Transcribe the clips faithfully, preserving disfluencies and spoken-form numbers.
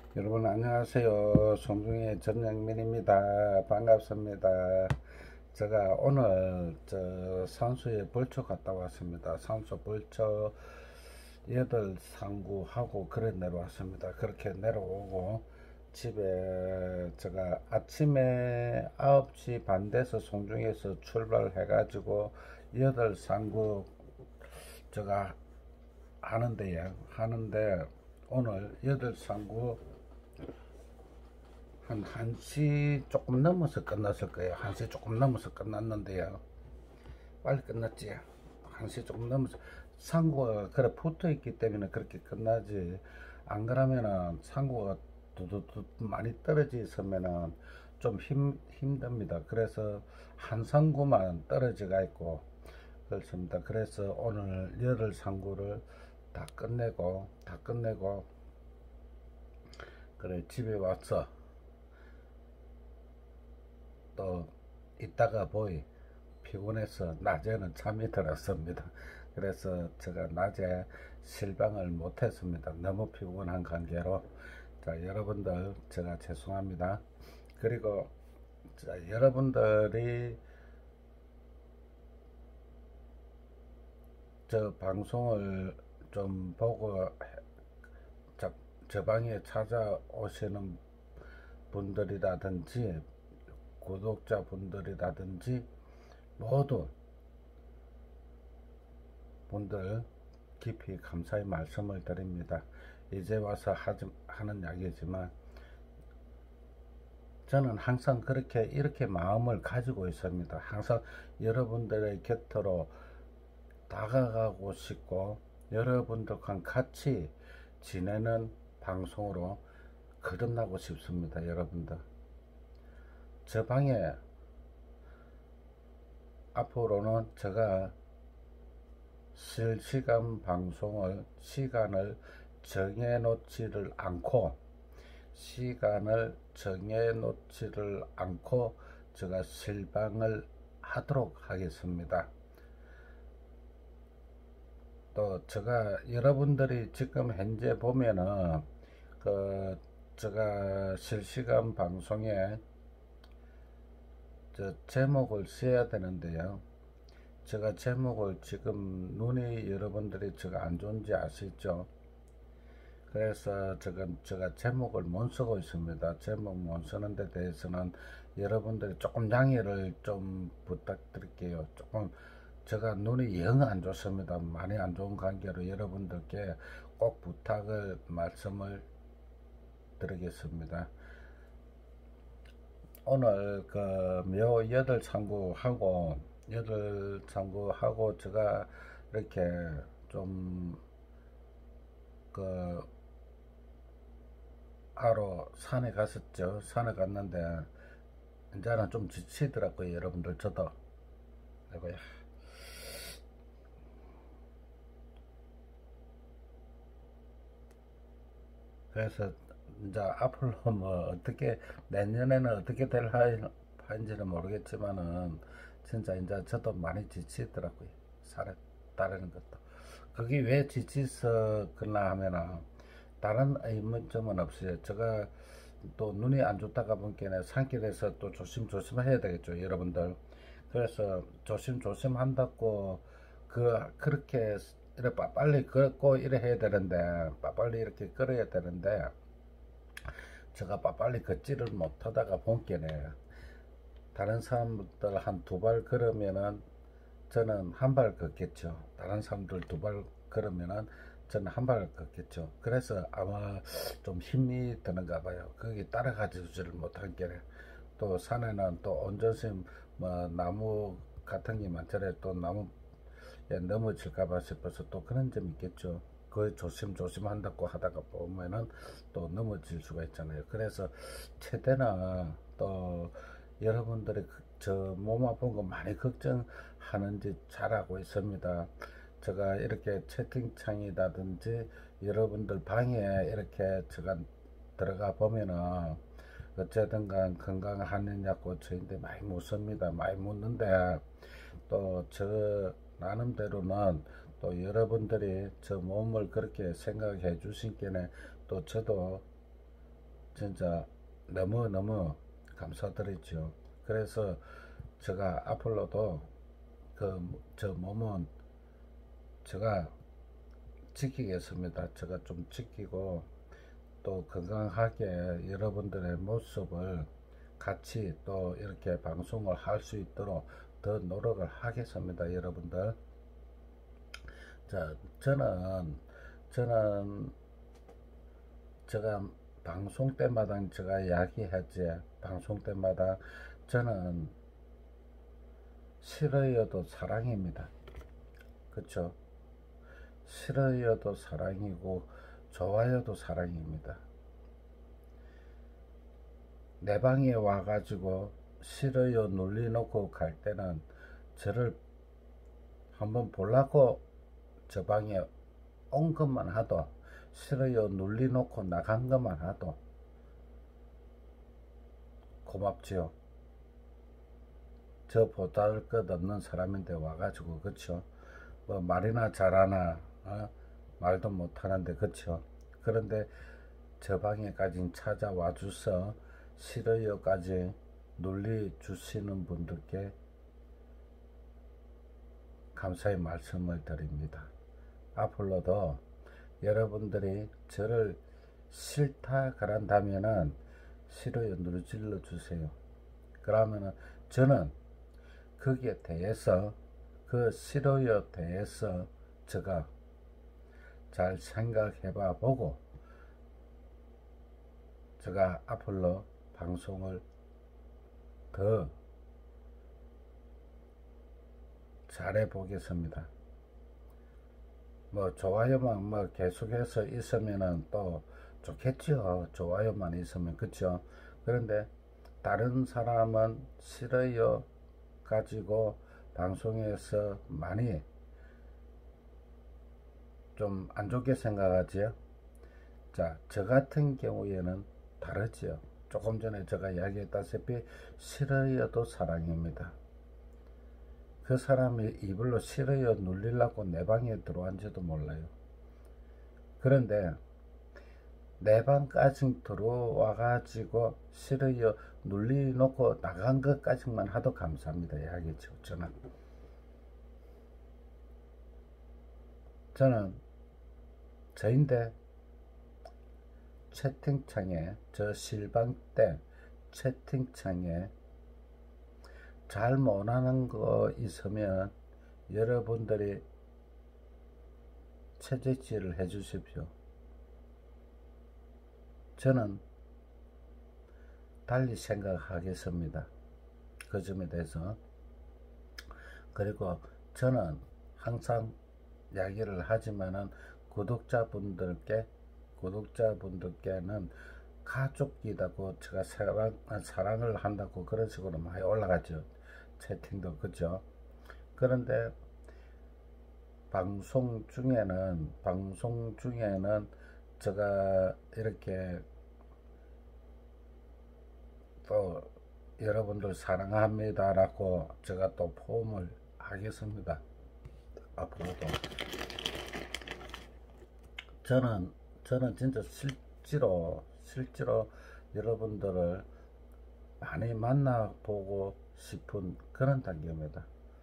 여러분 안녕하세요. 송중의 전영민입니다. 반갑습니다. 제가 오늘 저 산수에 벌초 갔다 왔습니다. 산수 벌초 여덟 상구하고 그래 내려왔습니다. 그렇게 내려오고 집에 제가 아침에 아홉 시 반 돼서 송중에서 출발해 가지고 여덟 상구 제가 하는데요. 하는데 오늘 여덟 상구 한 1시 조금 넘어서 끝났을 거예요. 한 시 조금 넘어서 끝났는데요. 빨리 끝났지. 한 시 조금 넘어서. 상구가 그래 붙어 있기 때문에 그렇게 끝나지. 안 그러면은 상구가 두두두 많이 떨어져 있으면은 좀 힘, 힘듭니다. 그래서 한 상구만 떨어져가 있고 그렇습니다. 그래서 오늘 열흘 상구를 다 끝내고, 다 끝내고, 그래 집에 와서 또 이따가 보이 피곤해서 낮에는 잠이 들었습니다. 그래서 제가 낮에 실방을 못했습니다. 너무 피곤한 관계로. 자, 여러분들 제가 죄송합니다. 그리고 자, 여러분들이 저 방송을 좀 보고 저, 저 방에 찾아오시는 분들이라든지 구독자분들이라든지 모두 분들 깊이 감사의 말씀을 드립니다. 이제 와서 하지, 하는 이야기지만 저는 항상 그렇게 이렇게 마음을 가지고 있습니다. 항상 여러분들의 곁으로 다가가고 싶고 여러분들과 같이 지내는 방송으로 거듭나고 싶습니다. 여러분들 저 방에 앞으로는 제가 실시간 방송을 시간을 정해놓지를 않고 시간을 정해놓지를 않고 제가 실방을 하도록 하겠습니다. 또 제가 여러분들이 지금 현재 보면은 그 제가 실시간 방송에 저 제목을 써야 되는데요. 제가 제목을 지금 눈이 여러분들이 제가 안 좋은지 아시죠? 그래서 제가, 제가 제목을 못 쓰고 있습니다. 제목 못 쓰는 데 대해서는 여러분들이 조금 양해를 좀 부탁드릴게요. 조금 제가 눈이 영 안 좋습니다. 많이 안 좋은 관계로 여러분들께 꼭 부탁을 말씀을 드리겠습니다. 오늘 그묘 여덟 창구하고 여덟 창구하고 제가 이렇게 좀 그 하러 산에 갔었죠. 산에 갔는데 이제는 좀 지치더라고요. 여러분들 저도. 아이고야. 그래서 이제 앞으로 뭐 어떻게 내년에는 어떻게 될 하인지는 모르겠지만은 진짜 이제 저도 많이 지치더라고요. 산에 따르는 것도. 그게 왜 지치서 그러나 하면은 다른 의문점은 없어요. 제가 또 눈이 안 좋다가 보니까 산길에서 또 조심조심 해야 되겠죠, 여러분들. 그래서 조심조심 한다고 그 그렇게 이렇게 빨리 걷고 이래 해야 되는데 빨리 이렇게 걸어야 되는데 제가 빨리 걷지를 못하다가 본게네 다른 사람들 한 두 발 걸으면은 저는 한 발 걷겠죠. 다른 사람들 두 발 걸으면은 저는 한 발 걷겠죠. 그래서 아마 좀 힘이 드는가 봐요. 거기 따라가지를 못한 게네. 또 산에는 또 온전심 뭐 나무 같은 게 많잖아요. 또 나무 에 넘어질까봐 싶어서 또 그런 점이 있겠죠. 그 조심조심 한다고 하다가 보면은 또 넘어질 수가 있잖아요. 그래서 최대나 또 여러분들이 저 몸 아픈 거 많이 걱정하는지 잘 알고 있습니다. 제가 이렇게 채팅창이라든지 여러분들 방에 이렇게 제가 들어가 보면은 어쨌든 간 건강하느냐고 저한테 많이 묻습니다. 많이 묻는데 또 저 나름대로는 또 여러분들이 저 몸을 그렇게 생각해 주신 게네 또 저도 진짜 너무너무 감사드리죠. 그래서 제가 앞으로도 그 저 몸은 제가 지키겠습니다. 제가 좀 지키고 또 건강하게 여러분들의 모습을 같이 또 이렇게 방송을 할 수 있도록 더 노력을 하겠습니다. 여러분들. 자, 저는 저는 제가 방송 때마다 제가 이야기했지. 방송 때마다 저는 싫어요도 사랑입니다. 그쵸? 싫어요도 사랑이고 좋아요도 사랑입니다. 내 방에 와가지고 싫어요 눌러놓고 갈 때는 저를 한번 보려고 저 방에 온 것만 하도, 싫어요 눌러놓고 나간 것만 하도 고맙지요. 저 보잘것없는 사람인데 와가지고, 그쵸? 뭐 말이나 잘하나 어? 말도 못하는데, 그쵸? 그런데 저 방에까지 찾아와 주서 싫어요까지 눌러주시는 분들께 감사의 말씀을 드립니다. 앞으로도 여러분들이 저를 싫다 그런다면은 싫어요 누르질러 주세요. 그러면은 저는 거기에 대해서, 그 싫어요 대해서 제가 잘 생각해 봐 보고 제가 앞으로 방송을 더 잘해 보겠습니다. 뭐 좋아요만 뭐 계속해서 있으면은 또 좋겠죠. 좋아요만 있으면, 그쵸? 그런데 다른 사람은 싫어요 가지고 방송에서 많이 좀 안 좋게 생각하지요. 자, 저 같은 경우에는 다르지요. 조금 전에 제가 이야기했다시피 싫어요도 사랑입니다. 그 사람이 입으로 싫어요 눌리려고 내 방에 들어왔는지도 몰라요. 그런데 내 방까지 들어와 가지고 싫어요 눌리놓고 나간 것까지만 하도 감사합니다 이야기죠. 저는 저는 저인데 채팅창에, 저 실방 때 채팅창에 잘 못하는 거 있으면 여러분들이 채찍질을 해 주십시오. 저는 달리 생각하겠습니다. 그 점에 대해서. 그리고 저는 항상 이야기를 하지만은 구독자분들께 구독자분들께는 가족이라고 제가 사랑, 사랑을 한다고 그런 식으로 많이 올라가죠. 채팅도, 그죠? 그런데 방송 중에는 방송 중에는 제가 이렇게 또 여러분들 사랑합니다 라고 제가 또 포옹을 하겠습니다. 앞으로도 저는 저는 진짜 실제로 실제로 여러분들을 많이 만나보고 싶은 그런 단계입니다.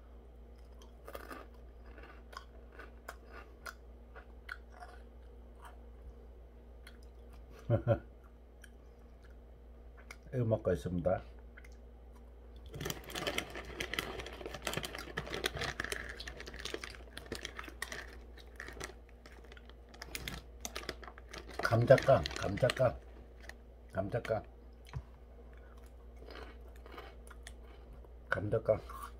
이거 먹고 있습니다. 감자깡, 감자깡, 감자깡, 감자깡.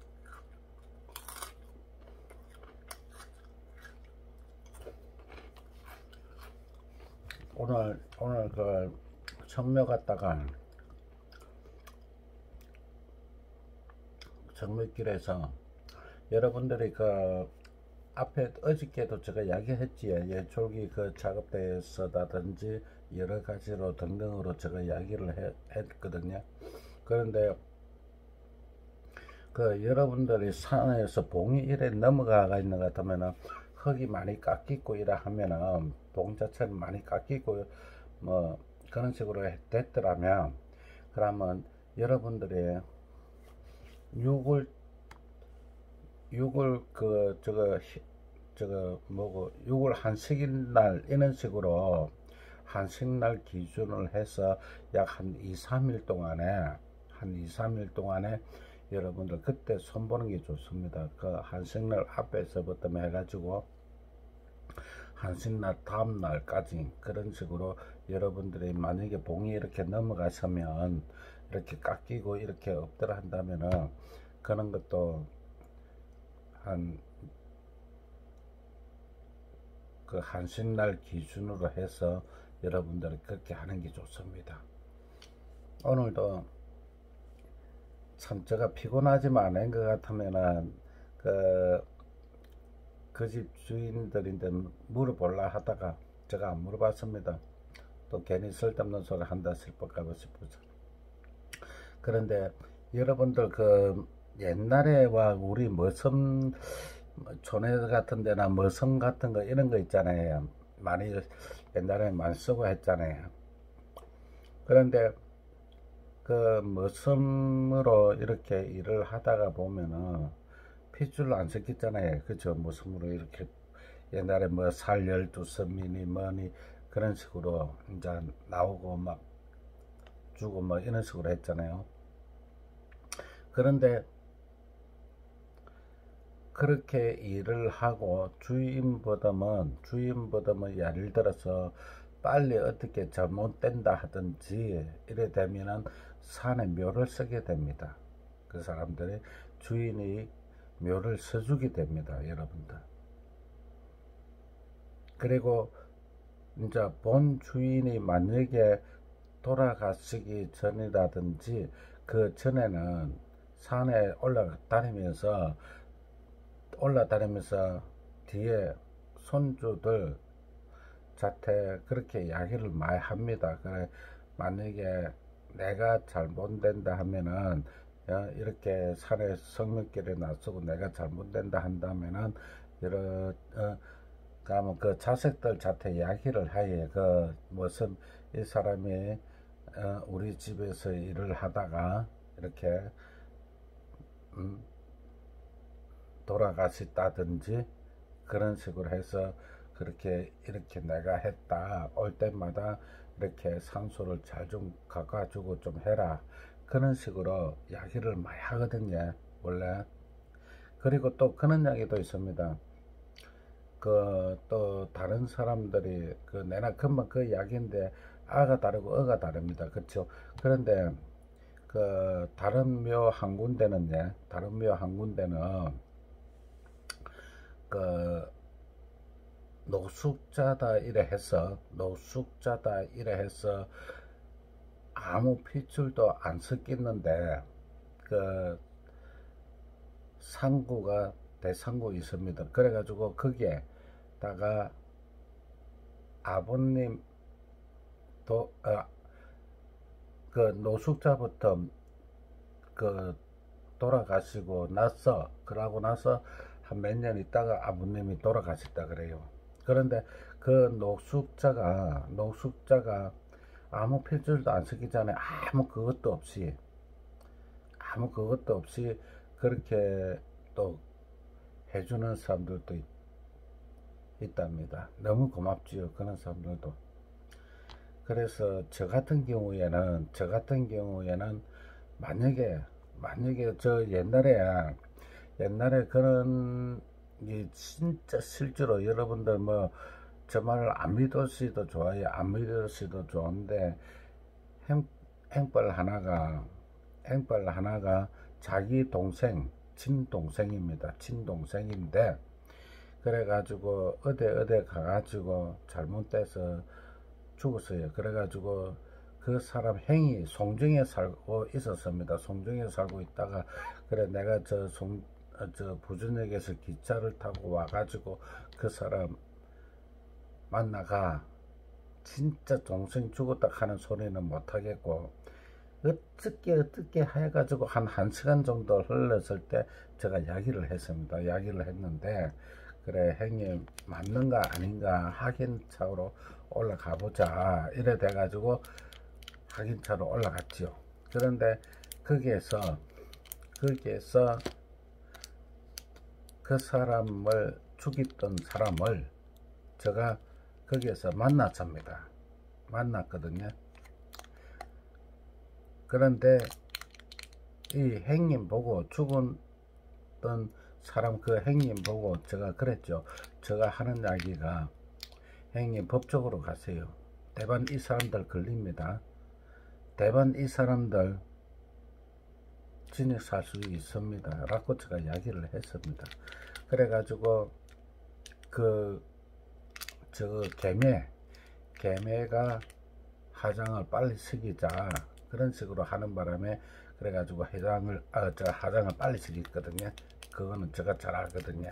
오늘 오늘 그 청묘 갔다가 정밀길에서 여러분들이 그 앞에 어저께도 제가 이야기했지요. 예초기 그 작업대에서라든지 여러 가지로 등등으로 제가 이야기를 해, 했거든요. 그런데 그 여러분들이 산에서 봉이 이래 넘어가 있는 것 같으면은 흙이 많이 깎이고 이래 하면은 봉 자체는 많이 깎이고 뭐 그런 식으로 됐더라면, 그러면 여러분들이 육을 육을 그 저거 저거 뭐고 육월 한식일 날 이런 식으로 한식날 기준을 해서 약 한 이, 삼 일 동안에 한 이, 삼 일 동안에 여러분들 그때 손보는 게 좋습니다. 그 한식날 앞에서부터 해가지고 한식날 다음날까지 그런 식으로 여러분들이 만약에 봉이 이렇게 넘어가시면 이렇게 깎이고 이렇게 없더라 한다면은 그런 것도 한 그 한식날 기준으로 해서 여러분들이 그렇게 하는 게 좋습니다. 오늘도 참 제가 피곤하지만 않은 것 같으면은 그 그 집 주인들인데 물어볼라 하다가 제가 안 물어봤습니다. 또 괜히 쓸데없는 소리 한다 싶을까봐 싶어서. 그런데 여러분들 그 옛날에와 우리 머섬 촌에 같은 데나 머섬 같은 거 이런 거 있잖아요. 많이 옛날에 많이 쓰고 했잖아요. 그런데 그 머섬으로 이렇게 일을 하다가 보면은 핏줄로 안 섞였잖아요. 그죠? 머섬으로 이렇게 옛날에 뭐 살 열두 섬이니 뭐니 그런 식으로 이제 나오고 막 주고 뭐 이런 식으로 했잖아요. 그런데 그렇게 일을 하고 주인보다는 주인보다는 예를 들어서 빨리 어떻게 잘못된다 하든지 이래 되면은 산에 묘를 쓰게 됩니다. 그 사람들이 주인이 묘를 써주게 됩니다. 여러분들. 그리고 이제 본 주인이 만약에 돌아가시기 전이라든지 그 전에는 산에 올라다니면서 올라다니면서 뒤에 손주들 자태 그렇게 이야기를 많이 합니다. 그래 만약에 내가 잘못된다 하면은 이렇게 산에 성명길에 낯서고 내가 잘못된다 한다면은 이런 어, 그러면 그 자식들 자태 이야기를 하에 그 무슨 이 사람이 어, 우리 집에서 일을 하다가 이렇게 음, 돌아가셨다든지 그런 식으로 해서 그렇게 이렇게 내가 했다 올 때마다 이렇게 산소를 잘 좀 갖가지고 좀 해라 그런 식으로 이야기를 많이 하거든요 원래. 그리고 또 그런 이야기도 있습니다. 그 또 다른 사람들이 그 내나 금방 그 이야기인데 아가 다르고 어가 다릅니다. 그렇죠? 그런데 그 다른 묘 한 군데는요 다른 묘 한 군데는 그 노숙자다 이래 해서 노숙자다 이래 해서 아무 핏줄도 안 섞이는데 그 상구가 대상구 있습니다. 그래가지고 거기에다가 아버님 도, 어, 그 노숙자부터 그 돌아가시고 나서 그러고 나서 한 몇 년 있다가 아버님이 돌아가셨다 그래요. 그런데 그 노숙자가 노숙자가 아무 필줄도 안 섞이잖아요. 아무 그것도 없이 아무 그것도 없이 그렇게 또 해주는 사람들도 있, 있답니다. 너무 고맙지요. 그런 사람들도. 그래서 저 같은 경우에는 저 같은 경우에는 만약에 만약에 저 옛날에 옛날에 그런 게 진짜 실제로 여러분들 뭐 저 말을 안 믿으시도 좋아요. 안 믿으시도 좋은데 행, 행벌 하나가 행벌 하나가 자기 동생 친동생입니다. 친동생인데 그래가지고 어디 어디 가가지고 잘못돼서 죽었어요. 그래가지고 그 사람 행이 송정에 살고 있었습니다. 송정에 살고 있다가 그래 내가 저 송 저 부전역에서 기차를 타고 와가지고 그 사람 만나가 진짜 동생 죽었다 하는 소리는 못하겠고 어떻게 어떻게 해가지고 한 한 시간 정도 흘렀을 때 제가 이야기를 했습니다. 이야기를 했는데 그래 행이 맞는가 아닌가 확인차로 올라가 보자 이래 돼 가지고 확인차로 올라갔지요. 그런데 거기에서 거기에서 그 사람을 죽였던 사람을 제가 거기에서 만났습니다. 만났거든요. 그런데 이 행님 보고 죽었던 사람 그 행님 보고 제가 그랬죠. 제가 하는 이야기가 행님 법적으로 가세요. 대반 이 사람들 걸립니다. 대반 이 사람들 진역살 수 있습니다. 라고 제가 이야기를 했습니다. 그래가지고 그 저 개매 개매가 하장을 빨리 시키자 그런 식으로 하는 바람에 그래가지고 회장을 아, 저 하장을 빨리 시켰거든요. 그거는 제가 잘 알거든요.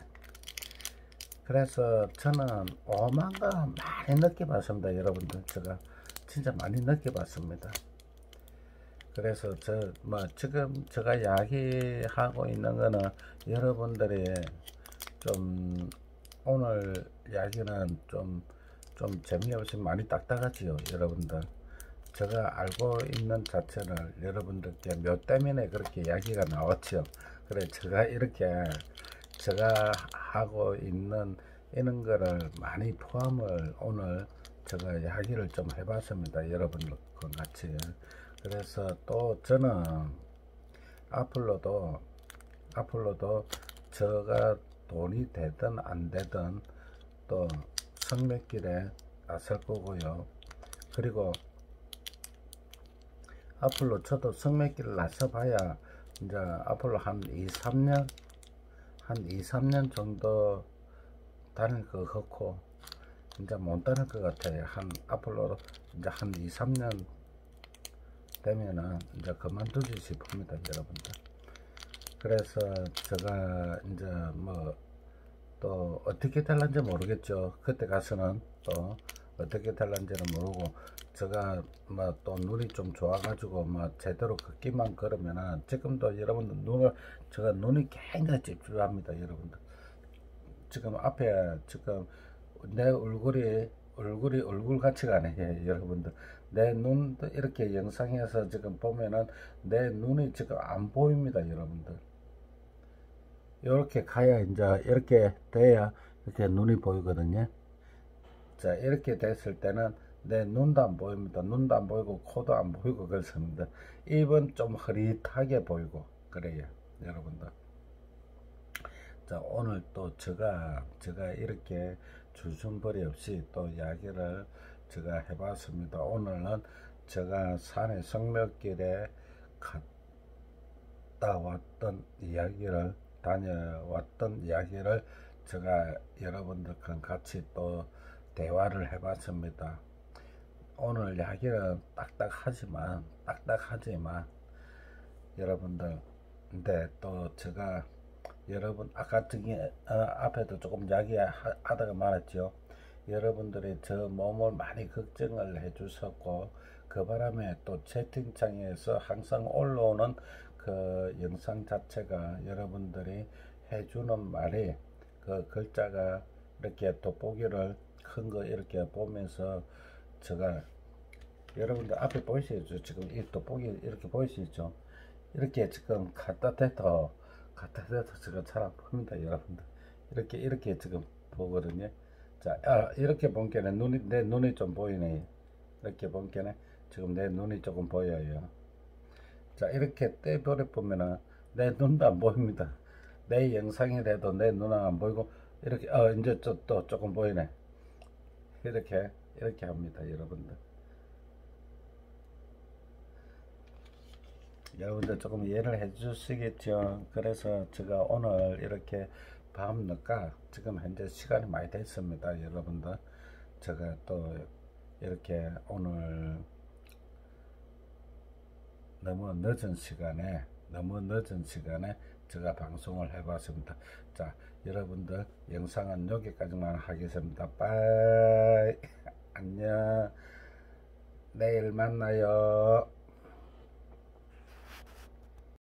그래서 저는 오만가 많이 느껴봤습니다. 여러분들 제가 진짜 많이 느껴봤습니다. 그래서 저 뭐 지금 제가 이야기하고 있는 거는 여러분들이 좀 오늘 이야기는 좀 좀 재미없이 많이 딱딱하지요. 여러분들 제가 알고 있는 자체를 여러분들께 몇 때문에 그렇게 이야기가 나왔죠. 그래 제가 이렇게 제가 하고 있는 이런 거를 많이 포함을 오늘 제가 이야기를 좀 해봤습니다. 여러분과 같이. 그래서 또 저는 앞으로도 앞으로도 제가 돈이 되든 안 되든 또 성맥길에 나설 거고요. 그리고 앞으로 저도 성맥길을 나서 봐야 이제 앞으로 한 이, 삼 년 한 이, 삼 년 정도 다닐 것 같고 이제 못 다닐 것 같아요. 한 앞으로 이제 한 이, 삼 년 되면은 이제 그만두지 싶습니다. 여러분들. 그래서 제가 이제 뭐 또 어떻게 될런지 모르겠죠. 그때 가서는 또 어떻게 될런지는 모르고 제가 뭐 또 눈이 좀 좋아가지고 뭐 제대로 걷기만 걸으면은 지금도 여러분들 눈을 제가 눈이 굉장히 찝찝합니다. 여러분들 지금 앞에 지금 내 얼굴이 얼굴이 얼굴 같지가 않아요. 여러분들 내 눈도 이렇게 영상에서 지금 보면은 내 눈이 지금 안 보입니다. 여러분들 이렇게 가야 이제 이렇게 돼야 이렇게 눈이 보이거든요. 자 이렇게 됐을 때는 내 눈도 안 보입니다. 눈도 안 보이고 코도 안 보이고 그렇습니다. 입은 좀 흐릿하게 보이고 그래요. 여러분들 자 오늘 또 제가 제가 이렇게 주춤거리 없이 또 이야기를 제가 해봤습니다. 오늘은 제가 산의 성묘길에 갔다 왔던 이야기를 다녀왔던 이야기를 제가 여러분들과 같이 또 대화를 해봤습니다. 오늘 이야기는 딱딱하지만 딱딱하지만 여러분들 근데 또 제가 여러분 아까 저기 어, 앞에도 조금 이야기하다가 말했죠. 여러분들이 저 몸을 많이 걱정을 해주셨고 그 바람에 또 채팅창에서 항상 올라오는 그 영상 자체가 여러분들이 해주는 말이 그 글자가 이렇게 돋보기를 큰 거 이렇게 보면서 제가 여러분들 앞에 보이시죠? 지금 이 돋보기 이렇게 보이시죠? 이렇게 지금 갖다 대도 갖다 대도 제가 잘 안 보입니다. 여러분들 이렇게 이렇게 지금 보거든요. 자 아, 이렇게 본게는 눈이 내 눈이 좀 보이네. 이렇게 본게는 지금 내 눈이 조금 보여요. 자 이렇게 떼버려 보면은 내 눈도 안 보입니다. 내 영상이라도 내 눈은 안 보이고 이렇게 어 이제 또, 또 조금 보이네. 이렇게 이렇게 합니다. 여러분들 여러분들 조금 이해를 해 주시겠죠. 그래서 제가 오늘 이렇게 밤늦까 지금 현재 시간이 많이 됐습니다. 여러분들 제가 또 이렇게 오늘 너무 늦은 시간에 너무 늦은 시간에 제가 방송을 해봤습니다. 자 여러분들 영상은 여기까지만 하겠습니다. 빠이 안녕 내일 만나요.